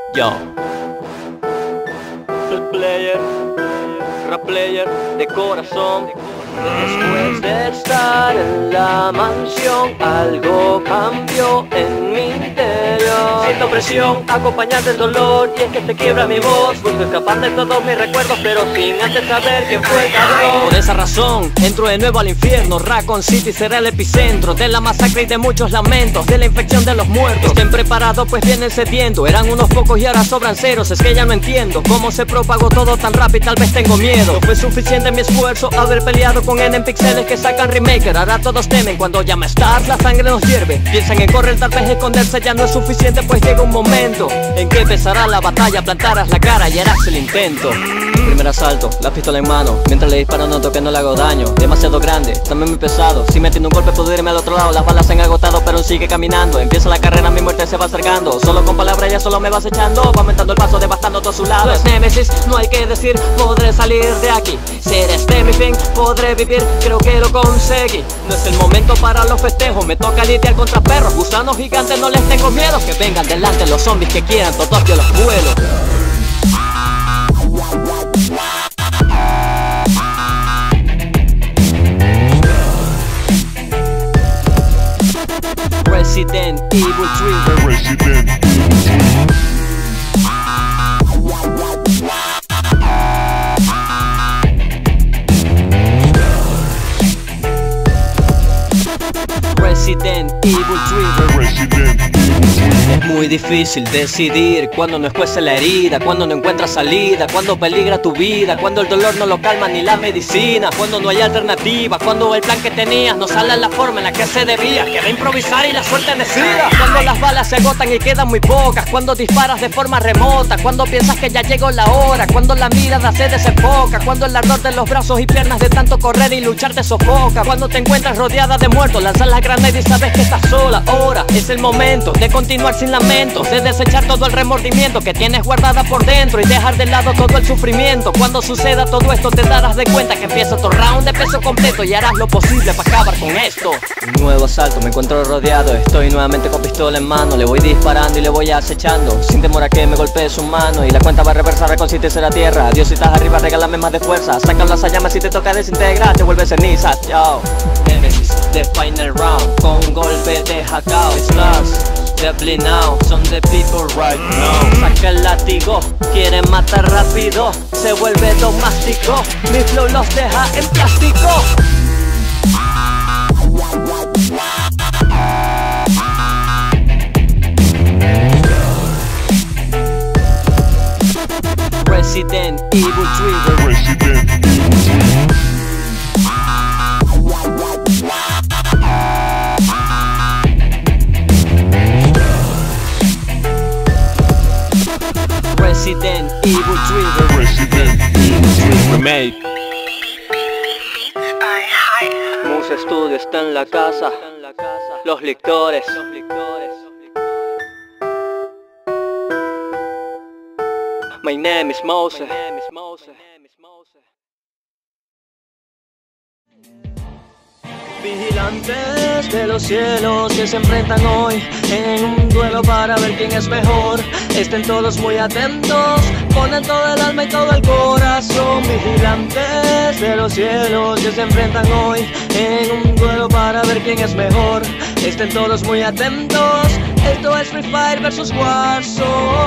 Yo, rap player de corazón. Después de estar en la mansión, algo cambió en mi interior. Siento presión, acompañante del dolor, y es que te quiebra mi voz. Busco escapar de todos mis recuerdos, pero sin antes saber quién fue el cabrón. Por esa razón, entro de nuevo al infierno. Raccoon City será el epicentro de la masacre y de muchos lamentos, de la infección de los muertos. Estén preparados pues vienen cediendo. Eran unos pocos y ahora sobran ceros. Es que ya no entiendo cómo se propagó todo tan rápido, tal vez tengo miedo. No fue suficiente mi esfuerzo haber peleado con N en pixeles que sacan remaker. Ahora todos temen cuando llama Stars, la sangre nos hierve. Piensan en correr, tal vez esconderse ya no es suficiente, pues llega un momento en que empezará la batalla. Plantarás la cara y harás el intento. Primer asalto, la pistola en mano. Mientras le disparo noto que no le hago daño. Demasiado grande, también muy pesado. Si me tiene un golpe puedo irme al otro lado. Las balas se han agotado pero sigue caminando. Empieza la carrera, mi muerte se va acercando. Solo con palabras ya solo me vas echando. Va aumentando el paso, devastando todo su lado. No es Nemesis, no hay que decir, podré salir de aquí. Será este mi fin, podré vivir, creo que lo conseguí. No es el momento para los festejos, me toca lidiar contra perros. Gusanos gigantes, no les tengo miedo. Que vengan delante los zombies que quieran, todos yo los vuelo. Resident Evil 3. Resident Evil 3. Resident Evil 3. Resident Evil 3. Es muy difícil decidir cuando no escuece la herida, cuando no encuentras salida, cuando peligra tu vida, cuando el dolor no lo calma ni la medicina, cuando no hay alternativa, cuando el plan que tenías no sale en la forma en la que se debía. Queda improvisar y la suerte decida. Cuando las balas se agotan y quedan muy pocas, cuando disparas de forma remota, cuando piensas que ya llegó la hora, cuando la mirada se desenfoca, cuando el ardor de los brazos y piernas de tanto correr y luchar te sofoca, cuando te encuentras rodeada de muertos, lanzas la granada y sabes que estás sola. Ahora es el momento de continuar sin lamentos, de desechar todo el remordimiento que tienes guardada por dentro y dejar de lado todo el sufrimiento. Cuando suceda todo esto te darás de cuenta que empieza otro round de peso completo y harás lo posible para acabar con esto. Un nuevo asalto, me encuentro rodeado, estoy nuevamente con pistola en mano. Le voy disparando y le voy acechando, sin temor a que me golpee su mano. Y la cuenta va a reversar, reconcíliese la tierra. Dios si estás arriba, regálame más de fuerza. Saca las llamas si te toca desintegrar, te vuelves ceniza. Yo, Nemesis, the final round, con un golpe de jacao. Stars, Deadly now, son the people right now. Saca el látigo, quieren matar rápido, se vuelve dogmático, mi flow los deja en plástico. Resident Evil 3. Resident Evil 3. Resident Evil 3. Resident Evil 3 Remake. Muse Studio está en la casa. Los lictores. My name is Mose. Vigilantes de los cielos que se enfrentan hoy en un duelo para ver quién es mejor. Estén todos muy atentos, ponen todo el alma y todo el corazón. Vigilantes de los cielos que se enfrentan hoy en un duelo para ver quién es mejor. Estén todos muy atentos, esto es Free Fire vs Warzone.